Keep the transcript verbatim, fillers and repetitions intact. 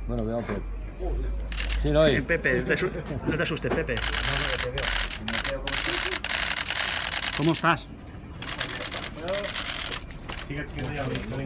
Bueno, cuidado, Pepe. Sí, no hay. Pepe, no te asustes, Pepe. ¿Cómo estás?